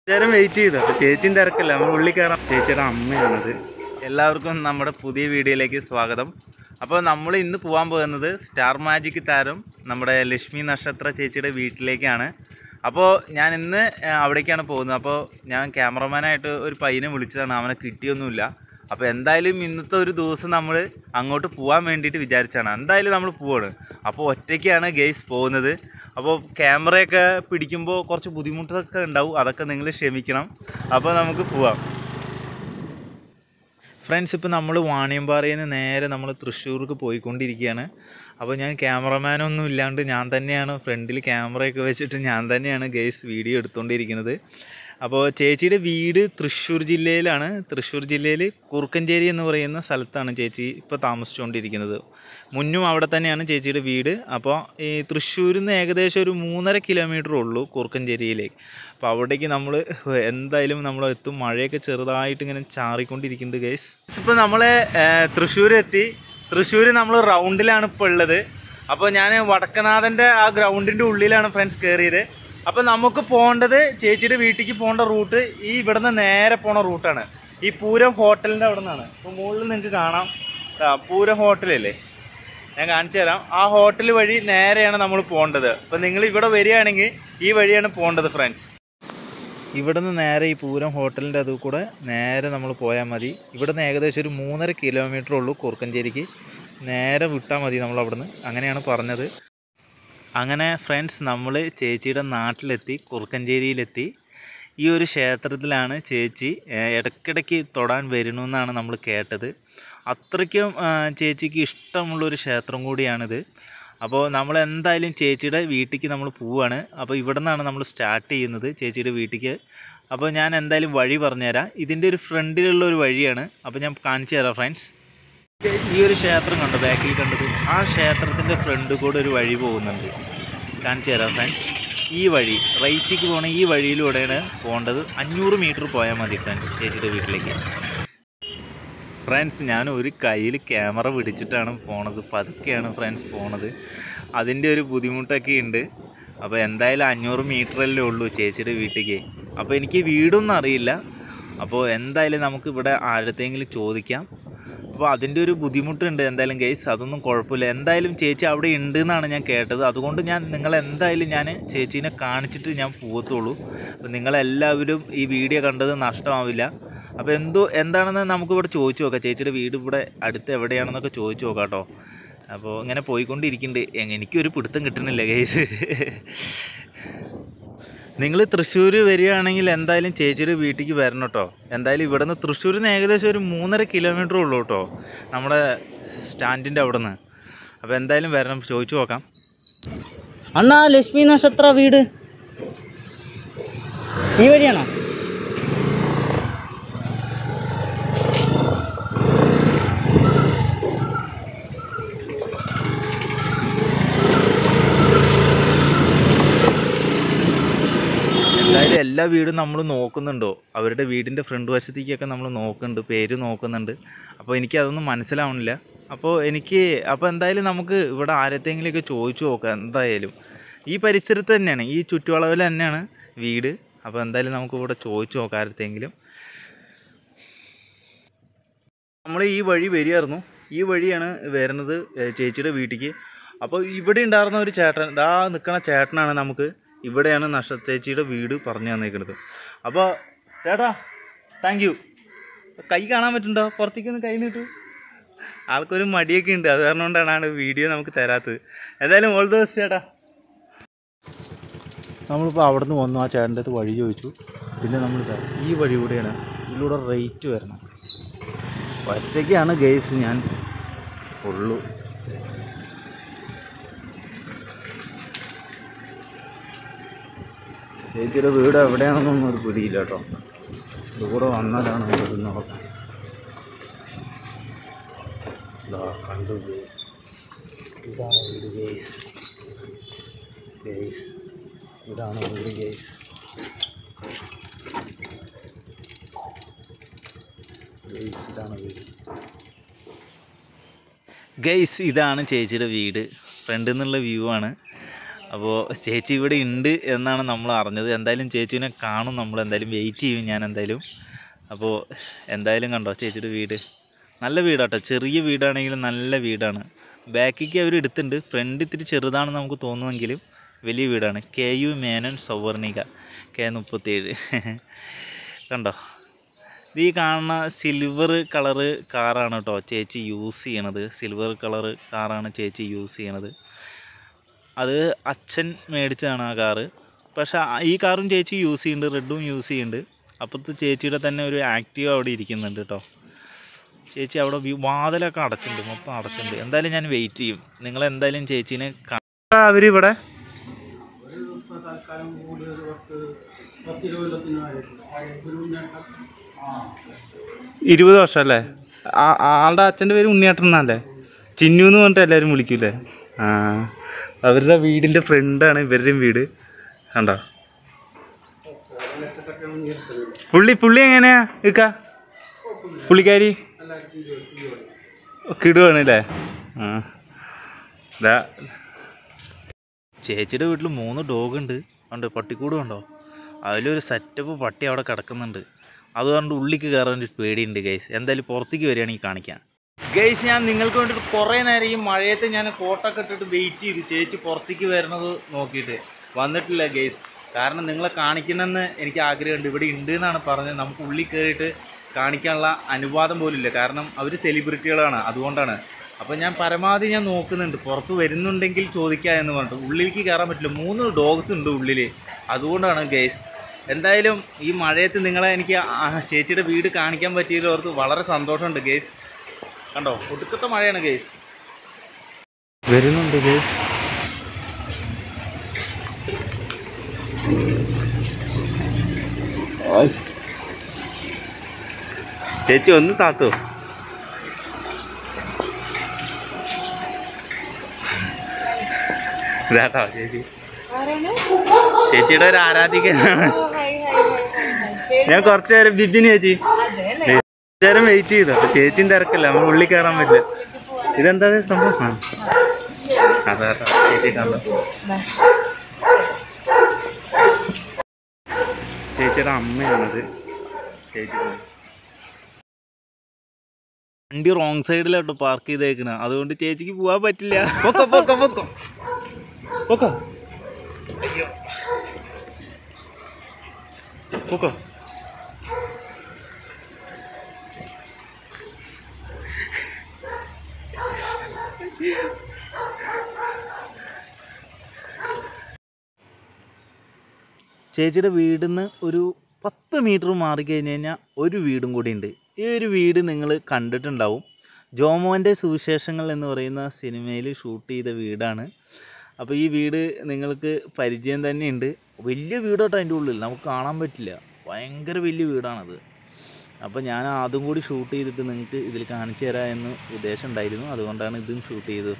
നേരം വെയിറ്റ് ചെയ്തു. അപ്പോൾ ചേച്ചിയും തിരക്കല്ല, നമ്മൾ ഉള്ളിൽ കയറാം. ചേച്ചിയുടെ അമ്മയാണത്. എല്ലാവർക്കും നമ്മുടെ പുതിയ വീഡിയോയിലേക്ക് സ്വാഗതം. അപ്പോൾ നമ്മൾ ഇന്ന് പോകാൻ പോകുന്നത് സ്റ്റാർ മാജിക് താരം നമ്മുടെ ലക്ഷ്മി നക്ഷത്ര ചേച്ചിയുടെ വീട്ടിലേക്കാണ്. അപ്പോൾ ഞാൻ ഇന്ന് അവിടേക്കാണ് പോകുന്നത്. അപ്പോൾ ഞാൻ ക്യാമറമാനായിട്ട് ഒരു പയ്യനെ വിളിച്ചതാണ്, അവനെ കിട്ടിയൊന്നുമില്ല. അപ്പോൾ എന്തായാലും ഇന്നത്തെ ഒരു ദിവസം നമ്മൾ അങ്ങോട്ട് പോകാൻ വേണ്ടിയിട്ട് വിചാരിച്ചാണ്. എന്തായാലും നമ്മൾ പോവാണ്. അപ്പോൾ ഒറ്റയ്ക്കാണ് ഗെയ്സ് പോകുന്നത്. അപ്പോൾ ക്യാമറയൊക്കെ പിടിക്കുമ്പോൾ കുറച്ച് ബുദ്ധിമുട്ടൊക്കെ ഉണ്ടാവും, അതൊക്കെ നിങ്ങൾ ക്ഷമിക്കണം. അപ്പോൾ നമുക്ക് പോവാം ഫ്രണ്ട്സ്. ഇപ്പോൾ നമ്മൾ വാണിയമ്പാറയിൽ നിന്ന് നേരെ നമ്മൾ തൃശ്ശൂർക്ക് പോയിക്കൊണ്ടിരിക്കുകയാണ്. അപ്പോൾ ഞാൻ ക്യാമറമാനൊന്നും ഇല്ലാണ്ട് ഞാൻ തന്നെയാണ് ഫ്രണ്ടിൽ ക്യാമറയൊക്കെ വെച്ചിട്ട് ഞാൻ തന്നെയാണ് ഗെയ്സ് വീഡിയോ എടുത്തുകൊണ്ടിരിക്കുന്നത്. അപ്പോൾ ചേച്ചിയുടെ വീട് തൃശ്ശൂർ ജില്ലയിലാണ്. തൃശ്ശൂർ ജില്ലയിൽ കുറുക്കഞ്ചേരി എന്ന് പറയുന്ന സ്ഥലത്താണ് ചേച്ചി ഇപ്പോൾ താമസിച്ചുകൊണ്ടിരിക്കുന്നത്. മുന്നും അവിടെ തന്നെയാണ് ചേച്ചിയുടെ വീട്. അപ്പോൾ ഈ തൃശ്ശൂരിൽ നിന്ന് ഏകദേശം ഒരു 3.5 കിലോമീറ്റർ ഉള്ളൂ കുറുക്കഞ്ചേരിയിലേക്ക്. അപ്പോൾ അവിടേക്ക് നമ്മൾ എന്തായാലും നമ്മൾ എത്തും. മഴയൊക്കെ ചെറുതായിട്ട് ഇങ്ങനെ ചാറിക്കൊണ്ടിരിക്കുന്നുണ്ട് ഗൈസ്. ഇപ്പോൾ നമ്മൾ തൃശ്ശൂർ എത്തി. തൃശ്ശൂർ നമ്മൾ റൗണ്ടിലാണ് ഇപ്പോൾ ഉള്ളത്. അപ്പോൾ ഞാൻ വടക്കനാഥൻ്റെ ആ ഗ്രൗണ്ടിൻ്റെ ഉള്ളിലാണ് ഫ്രണ്ട്സ് കയറിയത്. അപ്പോൾ നമുക്ക് പോകേണ്ടത് ചേച്ചിയുടെ വീട്ടിലേക്ക് പോകേണ്ട റൂട്ട് ഈ ഇവിടുന്ന് നേരെ പോണ റൂട്ടാണ്. ഈ പൂരം ഹോട്ടലിൻ്റെ അവിടെ നിന്നാണ്. ഇപ്പോൾ മുകളിൽ നിങ്ങൾക്ക് കാണാം പൂരം ഹോട്ടലല്ലേ, ഞാൻ കാണിച്ചു തരാം. ആ ഹോട്ടൽ വഴി നേരെയാണ് നമ്മൾ പോകേണ്ടത്. അപ്പോൾ നിങ്ങൾ ഇവിടെ വരികയാണെങ്കിൽ ഈ വഴിയാണ് പോകേണ്ടത് ഫ്രണ്ട്സ്. ഇവിടുന്ന് നേരെ ഈ പൂരം ഹോട്ടലിൻ്റെ അത് കൂടെ നേരെ നമ്മൾ പോയാൽ മതി. ഇവിടുന്ന് ഏകദേശം ഒരു 3.5 കിലോമീറ്റർ ഉള്ളൂ കുറുക്കഞ്ചേരിക്ക്. നേരെ വിട്ടാൽ മതി നമ്മൾ അവിടുന്ന്, അങ്ങനെയാണ് പറഞ്ഞത്. അങ്ങനെ ഫ്രണ്ട്സ് നമ്മൾ ചേച്ചിയുടെ നാട്ടിലെത്തി, കുറുക്കഞ്ചേരിയിലെത്തി. ഈ ഒരു ക്ഷേത്രത്തിലാണ് ചേച്ചി ഇടയ്ക്കിടയ്ക്ക് തൊടാൻ വരുന്നു നമ്മൾ കേട്ടത്. അത്രയ്ക്കും ചേച്ചിക്ക് ഇഷ്ടമുള്ളൊരു ക്ഷേത്രം കൂടിയാണിത്. അപ്പോൾ നമ്മൾ എന്തായാലും ചേച്ചിയുടെ വീട്ടിലേക്ക് നമ്മൾ പോവുകയാണ്. അപ്പോൾ ഇവിടെ നിന്നാണ് നമ്മൾ സ്റ്റാർട്ട് ചെയ്യുന്നത് ചേച്ചിയുടെ വീട്ടിലേക്ക്. അപ്പോൾ ഞാൻ എന്തായാലും വഴി പറഞ്ഞുതരാം. ഇതിൻ്റെ ഒരു ഫ്രണ്ടിലുള്ള ഒരു വഴിയാണ്. അപ്പോൾ ഞാൻ കാണിച്ചു തരാം ഫ്രണ്ട്സ്. ഈ ഒരു ക്ഷേത്രം കണ്ടോ ബാക്കിൽ കണ്ടത്, ആ ക്ഷേത്രത്തിൻ്റെ ഫ്രണ്ട് കൂടെ ഒരു വഴി പോകുന്നുണ്ട്. കാണിച്ചു തരാം ഫ്രണ്ട്സ്. ഈ വഴി റൈറ്റിക്ക് പോകണ ഈ വഴിയിലൂടെയാണ് പോകേണ്ടത്. 500 മീറ്റർ പോയാൽ മതി ഫ്രണ്ട്സ് ചേച്ചിയുടെ വീട്ടിലേക്ക്. ഫ്രണ്ട്സ് ഞാൻ ഒരു കയ്യിൽ ക്യാമറ പിടിച്ചിട്ടാണ് പോണത്. പതുക്കെയാണ് ഫ്രണ്ട്സ് പോണത്. അതിൻ്റെ ഒരു ബുദ്ധിമുട്ടൊക്കെ ഉണ്ട്. അപ്പോൾ എന്തായാലും 500 മീറ്ററല്ലേ ഉള്ളൂ ചേച്ചിയുടെ വീട്ടിലേക്ക്. അപ്പോൾ എനിക്ക് വീടൊന്നും അറിയില്ല. അപ്പോൾ എന്തായാലും നമുക്ക് ഇവിടെ ആരത്തെങ്കിലും ചോദിക്കാം. അപ്പോൾ അതിൻ്റെ ഒരു ബുദ്ധിമുട്ടുണ്ട് എന്തായാലും ഗൈസ്. അതൊന്നും കുഴപ്പമില്ല. എന്തായാലും ചേച്ചി അവിടെ ഉണ്ട് എന്നാണ് ഞാൻ കേട്ടത്. അതുകൊണ്ട് നിങ്ങളെന്തായാലും ഞാൻ ചേച്ചീനെ കാണിച്ചിട്ട് ഞാൻ പോകത്തുള്ളൂ. അപ്പോൾ നിങ്ങളെല്ലാവരും ഈ വീഡിയോ കണ്ടത് നഷ്ടമാവില്ല. അപ്പോൾ എന്താണെന്ന് നമുക്കിവിടെ ചോദിച്ചു നോക്കാം. ചേച്ചിയുടെ വീട് ഇവിടെ അടുത്ത് എവിടെയാണെന്നൊക്കെ ചോദിച്ചു നോക്കാം കേട്ടോ. അപ്പോൾ ഇങ്ങനെ പോയിക്കൊണ്ടിരിക്കുന്നുണ്ട്. എനിക്കൊരു പിടുത്തം കിട്ടുന്നില്ല ഗൈസ്. നിങ്ങൾ തൃശ്ശൂർ വരികയാണെങ്കിൽ എന്തായാലും ചേച്ചിയുടെ വീട്ടിലേക്ക് വരണം കേട്ടോ. എന്തായാലും ഇവിടെ നിന്ന് തൃശ്ശൂരിൽ നിന്ന് ഏകദേശം ഒരു 3.5 കിലോമീറ്റർ ഉള്ളൂ കേട്ടോ നമ്മുടെ സ്റ്റാൻഡിൻ്റെ അവിടെ നിന്ന്. അപ്പോൾ എന്തായാലും വരണം, ചോദിച്ചു നോക്കാം. അണ്ണാ ലക്ഷ്മി നക്ഷത്ര വീട് ഈ വഴിയാണോ? എന്തായാലും എല്ലാ വീടും നമ്മൾ നോക്കുന്നുണ്ടോ, അവരുടെ വീടിൻ്റെ ഫ്രണ്ട് വശത്തേക്കൊക്കെ നമ്മൾ നോക്കുന്നുണ്ട്, പേര് നോക്കുന്നുണ്ട്. അപ്പോൾ എനിക്കതൊന്നും മനസ്സിലാവണില്ല. അപ്പോൾ എന്തായാലും നമുക്ക് ഇവിടെ ആരത്തെങ്കിലുമൊക്കെ ചോദിച്ചു നോക്കാം. എന്തായാലും ഈ പരിസരത്ത് തന്നെയാണ്, ഈ ചുറ്റുവളവിൽ തന്നെയാണ് വീട്. അപ്പോൾ എന്തായാലും നമുക്ക് ഇവിടെ ചോദിച്ചു നോക്കാം ആരത്തെങ്കിലും. നമ്മൾ ഈ വഴി വരികയായിരുന്നു. ഈ വഴിയാണ് വരുന്നത് ചേച്ചിയുടെ വീട്ടിലേക്ക്. അപ്പോൾ ഇവിടെ ഉണ്ടായിരുന്ന ഒരു ചേട്ടൻ, ആ നിൽക്കുന്ന ചേട്ടനാണ് നമുക്ക് ഇവിടെയാണ് നക്ഷത്ര ചേച്ചിയുടെ വീട് പറഞ്ഞു തന്നേക്കുന്നത്. അപ്പോൾ ചേട്ടാ താങ്ക് യു. കൈ കാണാൻ പറ്റുന്നുണ്ടോ? പുറത്തേക്കൊന്ന് കൈ നീട്ടു. ആൾക്കൊരു മടിയൊക്കെ ഉണ്ട്, അത് കാരണം കൊണ്ടാണ് വീഡിയോ നമുക്ക് തരാത്തത്. എന്തായാലും ഓൾ ദ ബെസ്റ്റ് ചേട്ടാ. നമ്മളിപ്പോൾ അവിടെ നിന്ന് വന്നു, ആ ചേട്ടൻ്റെ അടുത്ത് വഴി ചോദിച്ചു. പിന്നെ നമ്മൾ ഈ വഴി കൂടെയാണ്, ഇതിലൂടെ റേറ്റ് വരണം. ഒറ്റയ്ക്കാണ് ഗൈസ് ഞാൻ ഉള്ളൂ. ചേച്ചിയുടെ വീട് എവിടെയാണെന്നൊന്നും ഒരു പിടിയില്ല കേട്ടോ. ഇതുകൂടെ വന്നതാണ് വീട് നോക്കാം. കണ്ടു ഗേസ്, ഇതാണ് വീട് ഗേസ്. ഇതാണ് വീട് ഗേസ്. ഇതാണ് വീട് ഗേസ്. ഇതാണ് ചേച്ചിയുടെ വീട്. ഫ്രണ്ടിൽ നിന്നുള്ള വ്യൂ ആണ്. അപ്പോൾ ചേച്ചി ഇവിടെ ഉണ്ട് എന്നാണ് നമ്മൾ അറിഞ്ഞത്. എന്തായാലും ചേച്ചീനെ കാണും, നമ്മൾ എന്തായാലും വെയിറ്റ് ചെയ്യും ഞാൻ എന്തായാലും. അപ്പോൾ എന്തായാലും കണ്ടോ ചേച്ചിയുടെ വീട്, നല്ല വീടാട്ടോ. ചെറിയ വീടാണെങ്കിലും നല്ല വീടാണ്. ബാക്കിക്ക് അവർ എടുത്തിട്ടുണ്ട്, ഫ്രണ്ട് ഇത്തിരി ചെറുതാണെന്ന് നമുക്ക് തോന്നുമെങ്കിലും വലിയ വീടാണ്. KU മേനോൻ സൗവർണിക K37 കണ്ടോ. ഇത് ഈ കാണുന്ന സിൽവർ കളറ് കാറാണ് കേട്ടോ ചേച്ചി യൂസ് ചെയ്യണത്. സിൽവർ കളറ് കാറാണ് ചേച്ചി യൂസ് ചെയ്യണത്. അത് അച്ഛൻ മേടിച്ചതാണ് ആ കാറ്. പക്ഷേ ഈ കാറും ചേച്ചി യൂസ് ചെയ്യുന്നുണ്ട്, റെഡും യൂസ് ചെയ്യുന്നുണ്ട്. അപ്പുറത്ത് ചേച്ചിയുടെ തന്നെ ഒരു ആക്റ്റീവ് അവിടെ ഇരിക്കുന്നുണ്ട് കേട്ടോ. ചേച്ചി അവിടെ വാതിലൊക്കെ അടച്ചിട്ടുണ്ട്, മൊത്തം അടച്ചിട്ടുണ്ട്. എന്തായാലും ഞാൻ വെയിറ്റ് ചെയ്യും. നിങ്ങൾ എന്തായാലും ചേച്ചീനെ അവരിവിടെ 20 വർഷം അല്ലേ. ആളുടെ അച്ഛൻ്റെ പേര് ഉണ്ണിയേട്ടൻ എന്നല്ലേ, ചിന്നു എന്ന് പറഞ്ഞിട്ട് എല്ലാവരും വിളിക്കൂലേ. അവരുടെ വീടിൻ്റെ ഫ്രണ്ടാണ് ഇവരുടെയും വീട്. കണ്ടോ പുള്ളി എങ്ങനെയാ ഇക്ക, പുള്ളിക്കാരി കിടുവാണ് അല്ലേ. ചേച്ചിയുടെ വീട്ടിൽ 3 ഡോഗ് ഉണ്ട്. ഉണ്ട് പട്ടിക്കൂട് കണ്ടോ, അതിലൊരു സെറ്റപ്പ് പട്ടി അവിടെ കിടക്കുന്നുണ്ട്. അതുകൊണ്ട് ഉള്ളിക്ക് കയറാൻ ഒരു പേടിയുണ്ട് ഗൈസ്. എന്തായാലും പുറത്തേക്ക് വരികയാണെങ്കിൽ കാണിക്കാം ഗൈസ്. ഞാൻ നിങ്ങൾക്ക് വേണ്ടിയിട്ട് കുറേ നേരം ഈ മഴയത്ത് ഞാൻ കോട്ടൊക്കെ ഇട്ടിട്ട് വെയിറ്റ് ചെയ്തു, ചേച്ചി പുറത്തേക്ക് വരുന്നത് നോക്കിയിട്ട്. വന്നിട്ടില്ല ഗൈസ്, കാരണം നിങ്ങളെ കാണിക്കണമെന്ന് എനിക്ക് ആഗ്രഹമുണ്ട്. ഇവിടെ ഉണ്ട് എന്നാണ് പറഞ്ഞത്. നമുക്ക് ഉള്ളിൽ കയറിയിട്ട് കാണിക്കാനുള്ള അനുവാദം പോലും ഇല്ല, കാരണം അവർ സെലിബ്രിറ്റികളാണ്, അതുകൊണ്ടാണ്. അപ്പോൾ ഞാൻ പരമാവധി ഞാൻ നോക്കുന്നുണ്ട്, പുറത്ത് വരുന്നുണ്ടെങ്കിൽ ചോദിക്കുക എന്ന് പറഞ്ഞിട്ട്. ഉള്ളിലേക്ക് കയറാൻ പറ്റില്ല, 3 ഡോഗ്സ് ഉണ്ട് ഉള്ളിൽ, അതുകൊണ്ടാണ് ഗൈസ്. എന്തായാലും ഈ മഴയത്ത് നിങ്ങളെ എനിക്ക് ചേച്ചിയുടെ വീട് കാണിക്കാൻ പറ്റിയതിൽ ഓർത്ത് വളരെ സന്തോഷമുണ്ട് ഗൈസ്. കണ്ടോ ഒടുക്കത്തെ മഴയാണ് ഗൈസ്, വരുന്നുണ്ട് ഗൈസ്. ചേച്ചി ഒന്ന് താത്തോ. ഇതാട്ടോ ചേച്ചി, ചേച്ചിയുടെ ഒരു ആരാധികനാണ് ഞാൻ. കുറച്ചു നേരം ബിബിന് ചേച്ചി കുറച്ചു നേരം വെയിറ്റ് ചെയ്തു. അപ്പൊ ചേച്ചിയും തിരക്കല്ല, നമ്മൾ ഉള്ളിൽ കയറാൻ പറ്റില്ല. ഇതെന്താ സംഭവം? അതാട്ടോ ചേച്ചി കണ്ടോ, ചേച്ചിയുടെ അമ്മയാണത്. ചേച്ചി വണ്ടി റോങ് സൈഡിലോട്ട് പാർക്ക് ചെയ്തേക്കണ, അതുകൊണ്ട് ചേച്ചിക്ക് പോവാൻ പറ്റില്ല. പൊക്കോ പൊക്കോ പൊക്കോ പൊക്കോ പൊക്കോ. ചേച്ചിയുടെ വീടിന്ന് ഒരു 10 മീറ്റർ മാറിക്കഴിഞ്ഞ് കഴിഞ്ഞാൽ ഒരു വീടും കൂടി ഉണ്ട്. ഈ ഒരു വീട് നിങ്ങൾ കണ്ടിട്ടുണ്ടാവും. ജോമോൻ്റെ സുവിശേഷങ്ങൾ എന്ന് പറയുന്ന സിനിമയിൽ ഷൂട്ട് ചെയ്ത വീടാണ്. അപ്പോൾ ഈ വീട് നിങ്ങൾക്ക് പരിചയം തന്നെയുണ്ട്. വലിയ വീടോട്ടോ, അതിൻ്റെ ഉള്ളിൽ നമുക്ക് കാണാൻ പറ്റില്ല, ഭയങ്കര വലിയ വീടാണത്. അപ്പോൾ ഞാൻ അതും കൂടി ഷൂട്ട് ചെയ്തിട്ട് നിങ്ങൾക്ക് ഇതിൽ കാണിച്ചു തരാം എന്ന് ഉദ്ദേശം ഉണ്ടായിരുന്നു, അതുകൊണ്ടാണ് ഇതും ഷൂട്ട് ചെയ്തത്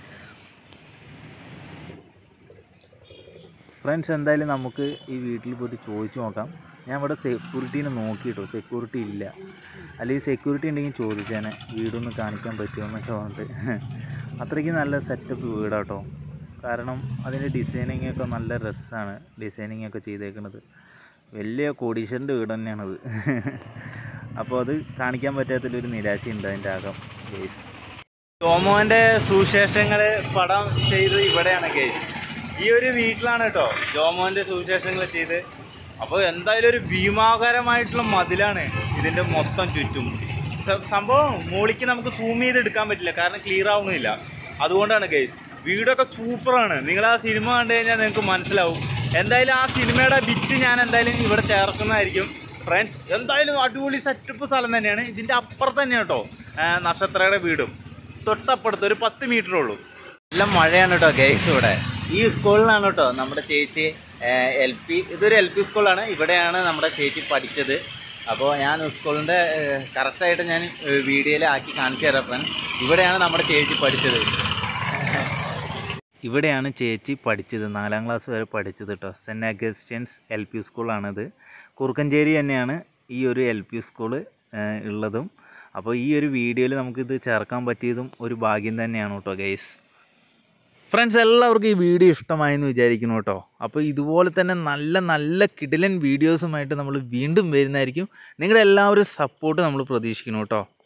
ഫ്രണ്ട്സ്. എന്തായാലും നമുക്ക് ഈ വീട്ടിൽ പോയിട്ട് ചോദിച്ചു നോക്കാം. ഞാൻ ഇവിടെ സെക്യൂരിറ്റീനെ നോക്കിയിട്ടോ, സെക്യൂരിറ്റി ഇല്ല. അല്ലെങ്കിൽ സെക്യൂരിറ്റി ഉണ്ടെങ്കിൽ ചോദിച്ചേനെ വീടൊന്ന് കാണിക്കാൻ പറ്റുമോ എന്നൊക്കെ പറഞ്ഞിട്ട്. അത്രയ്ക്ക് നല്ല സെറ്റപ്പ് വീടാട്ടോ, കാരണം അതിൻ്റെ ഡിസൈനിങ് ഒക്കെ നല്ല രസമാണ്. ഡിസൈനിങ് ഒക്കെ ചെയ്തേക്കുന്നത് വലിയ കോടീശ്വരൻ്റെ വീട് തന്നെയാണത്. അപ്പോൾ അത് കാണിക്കാൻ പറ്റാത്തതിലൊരു നിരാശയുണ്ട് അതിൻ്റെ അകം ഗൈസ്. ജോമോൻ്റെ സുവിശേഷങ്ങൾ പടം ചെയ്ത് ഇവിടെയാണ് ഗൈസ്, ഈ ഒരു വീട്ടിലാണ് കേട്ടോ ജോമോൻ്റെ സുവിശേഷങ്ങൾ ചെയ്ത്. അപ്പോൾ എന്തായാലും ഒരു ഭീമാകരമായിട്ടുള്ള മതിലാണ് ഇതിൻ്റെ മൊത്തം ചുറ്റും. സംഭവം മോളിക്ക് നമുക്ക് സൂം ചെയ്ത് എടുക്കാൻ പറ്റില്ല, കാരണം ക്ലിയർ ആവുന്നില്ല, അതുകൊണ്ടാണ് ഗൈസ്. വീടൊക്കെ സൂപ്പറാണ്. നിങ്ങൾ ആ സിനിമ കണ്ടു കഴിഞ്ഞാൽ നിങ്ങൾക്ക് മനസ്സിലാവും. എന്തായാലും ആ സിനിമയുടെ ബിറ്റ് ഞാൻ എന്തായാലും ഇവിടെ ചേർക്കുന്നതായിരിക്കും ഫ്രണ്ട്സ്. എന്തായാലും അടിപൊളി സെറ്റപ്പ് സ്ഥലം തന്നെയാണ്. ഇതിൻ്റെ അപ്പുറത്ത് തന്നെയാണ് കേട്ടോ നക്ഷത്രയുടെ വീടും, തൊട്ടപ്പുറത്ത് ഒരു 10 മീറ്റർ ഉള്ളൂ. നല്ല മഴയാണ് കേട്ടോ ഗൈസ് ഇവിടെ. ഈ സ്കൂളിലാണ് കേട്ടോ നമ്മുടെ ചേച്ചി LP, ഇതൊരു LP സ്കൂളാണ്. ഇവിടെയാണ് നമ്മുടെ ചേച്ചി പഠിച്ചത്. അപ്പോൾ ഞാൻ സ്കൂളിൻ്റെ കറക്റ്റായിട്ട് ഞാൻ വീഡിയോയിൽ ആക്കി കാണിച്ചു തരാം ഫ്രണ്ട്സ്. ഇവിടെയാണ് നമ്മുടെ ചേച്ചി പഠിച്ചത്. ഇവിടെയാണ് ചേച്ചി പഠിച്ചത്, 4ാം ക്ലാസ് വരെ പഠിച്ചത് കേട്ടോ. സെൻറ്റ് അഗസ്റ്റ്യൻസ് LP സ്കൂളാണിത്. കുറുക്കഞ്ചേരി തന്നെയാണ് ഈ ഒരു LP സ്കൂള് ഉള്ളതും. അപ്പോൾ ഈ ഒരു വീഡിയോയിൽ നമുക്കിത് ചേർക്കാൻ പറ്റിയതും ഒരു ഭാഗ്യം തന്നെയാണ് കേട്ടോ ഗൈസ്. ഫ്രണ്ട്സ്, എല്ലാവർക്കും ഈ വീഡിയോ ഇഷ്ടമായെന്ന് വിചാരിക്കുന്നു കേട്ടോ. അപ്പോൾ ഇതുപോലെ തന്നെ നല്ല നല്ല കിടിലൻ വീഡിയോസുമായിട്ട് നമ്മൾ വീണ്ടും വരുന്നതായിരിക്കും. നിങ്ങളുടെ എല്ലാവരും സപ്പോർട്ട് നമ്മൾ പ്രതീക്ഷിക്കുന്നു കേട്ടോ.